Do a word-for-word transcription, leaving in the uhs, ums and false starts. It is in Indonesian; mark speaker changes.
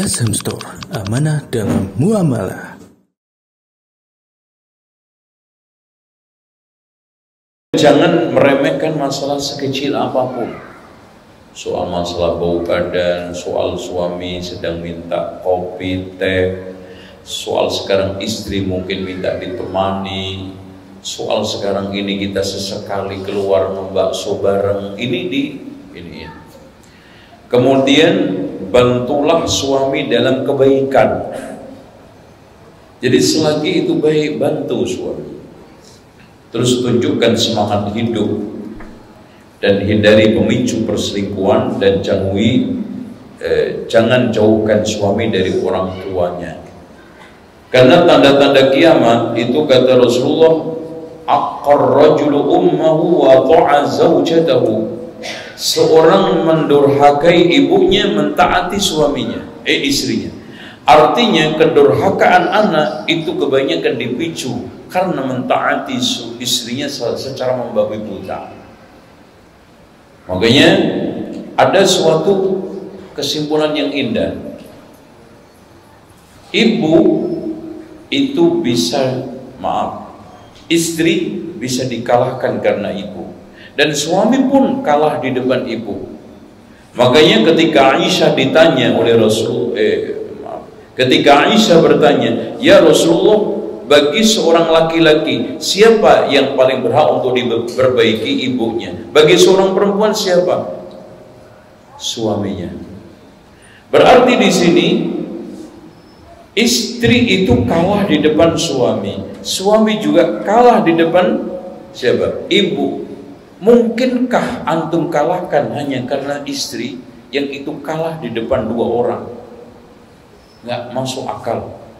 Speaker 1: S M Store, amanah dalam muamalah.
Speaker 2: Jangan meremehkan masalah sekecil apapun. Soal masalah bau badan, soal suami sedang minta kopi, teh, soal sekarang istri mungkin minta ditemani, soal sekarang ini kita sesekali keluar membakso bareng, ini di ini ya. Kemudian bantulah suami dalam kebaikan. Jadi selagi itu baik, bantu suami. Terus tunjukkan semangat hidup dan hindari pemicu perselingkuhan, dan jauhi eh, jangan jauhkan suami dari orang tuanya. Karena tanda-tanda kiamat itu kata Rasulullah, aqar rajulu ummahu wa ta'a zawjatahu. Seorang mendurhakai ibunya, mentaati suaminya, eh istrinya. Artinya kedurhakaan anak itu kebanyakan dipicu karena mentaati istrinya secara membabi buta. Makanya ada suatu kesimpulan yang indah. Ibu itu bisa, maaf, istri bisa dikalahkan karena ibu, dan suami pun kalah di depan ibu. Makanya ketika Aisyah ditanya oleh Rasul, eh, maaf, ketika Aisyah bertanya, ya Rasulullah, bagi seorang laki-laki siapa yang paling berhak untuk diperbaiki ibunya? Bagi seorang perempuan siapa? Suaminya. Berarti di sini istri itu kalah di depan suami, suami juga kalah di depan siapa? Ibu. Mungkinkah antum kalahkan hanya karena istri yang itu kalah di depan dua orang? Nggak masuk akal.